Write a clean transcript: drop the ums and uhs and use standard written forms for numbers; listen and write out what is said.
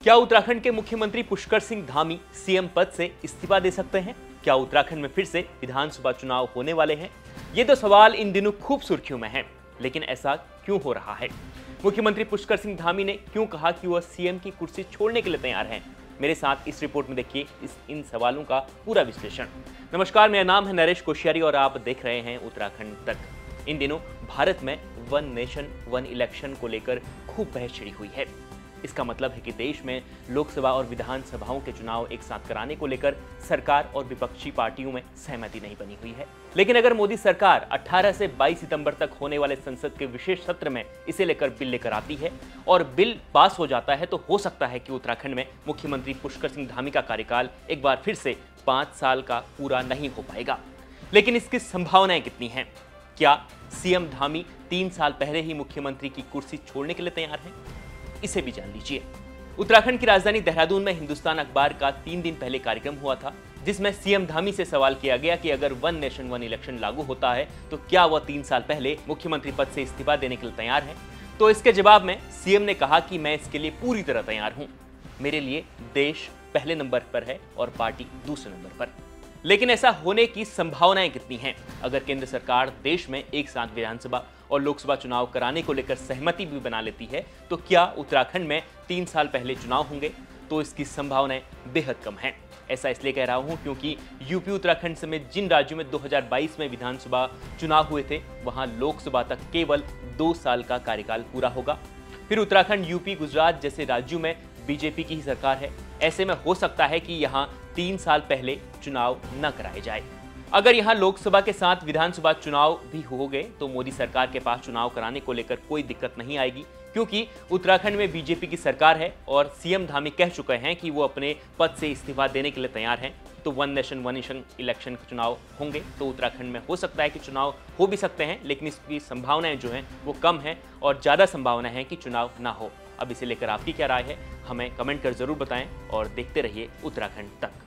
क्या उत्तराखंड के मुख्यमंत्री पुष्कर सिंह धामी सीएम पद से इस्तीफा दे सकते हैं? क्या उत्तराखंड में फिर से विधानसभा चुनाव होने वाले हैं? ये तो सवाल इन दिनों खूब सुर्खियों में है, लेकिन ऐसा क्यों हो रहा है? मुख्यमंत्री पुष्कर सिंह धामी ने क्यों कहा कि वह सीएम की कुर्सी छोड़ने के लिए तैयार हैं? मेरे साथ इस रिपोर्ट में देखिए इन सवालों का पूरा विश्लेषण। नमस्कार, मेरा नाम है नरेश कोश्यारी और आप देख रहे हैं उत्तराखंड तक। इन दिनों भारत में वन नेशन वन इलेक्शन को लेकर खूब बहस छिड़ी हुई है। इसका मतलब है कि देश में लोकसभा और विधानसभाओं के चुनाव एक साथ कराने को लेकर सरकार और विपक्षी पार्टियों में सहमति नहीं बनी हुई है। लेकिन अगर मोदी सरकार 18 से 22 सितंबर तक होने वाले संसद के विशेष सत्र में इसे लेकर बिल लेकर आती है और बिल पास हो जाता है, तो हो सकता है कि उत्तराखंड में मुख्यमंत्री पुष्कर सिंह धामी का कार्यकाल एक बार फिर से 5 साल का पूरा नहीं हो पाएगा। लेकिन इसकी संभावनाएं कितनी हैं? क्या सीएम धामी 3 साल पहले ही मुख्यमंत्री की कुर्सी छोड़ने के लिए तैयार हैं? इसे भी जान लीजिए। उत्तराखंड की राजधानी देहरादून में हिंदुस्तान अखबार का 3 दिन पहले कार्यक्रम हुआ था, जिसमें सीएम धामी से सवाल किया गया कि अगर वन नेशन वन इलेक्शन लागू होता है तो क्या वह 3 साल पहले मुख्यमंत्री पद से इस्तीफा देने के लिए तैयार है। तो इसके जवाब में सीएम ने कहा कि मैं इसके लिए पूरी तरह तैयार हूं। मेरे लिए देश पहले नंबर पर है और पार्टी दूसरे नंबर पर। लेकिन ऐसा होने की संभावनाएं कितनी हैं? अगर केंद्र सरकार देश में एक साथ विधानसभा और लोकसभा चुनाव कराने को लेकर सहमति भी बना लेती है, तो क्या उत्तराखंड में 3 साल पहले चुनाव होंगे? तो इसकी संभावनाएं बेहद कम हैं। ऐसा इसलिए कह रहा हूं क्योंकि यूपी उत्तराखंड समेत जिन राज्यों में 2022 में विधानसभा चुनाव हुए थे, वहां लोकसभा तक केवल 2 साल का कार्यकाल पूरा होगा। फिर उत्तराखंड, यूपी, गुजरात जैसे राज्यों में बीजेपी की ही सरकार है। ऐसे में हो सकता है कि यहाँ 3 साल पहले चुनाव न कराए जाए। अगर यहाँ लोकसभा के साथ विधानसभा चुनाव भी हो गए तो मोदी सरकार के पास चुनाव कराने को लेकर कोई दिक्कत नहीं आएगी, क्योंकि उत्तराखंड में बीजेपी की सरकार है और सीएम धामी कह चुके हैं कि वो अपने पद से इस्तीफा देने के लिए तैयार हैं। तो वन नेशन वन इलेक्शन के चुनाव होंगे तो उत्तराखंड में हो सकता है कि चुनाव हो भी सकते हैं, लेकिन इसकी संभावनाएं जो हैं वो कम हैं और ज़्यादा संभावना है कि चुनाव ना हो। अब इसे लेकर आपकी क्या राय है, हमें कमेंट कर जरूर बताएं और देखते रहिए उत्तराखंड तक।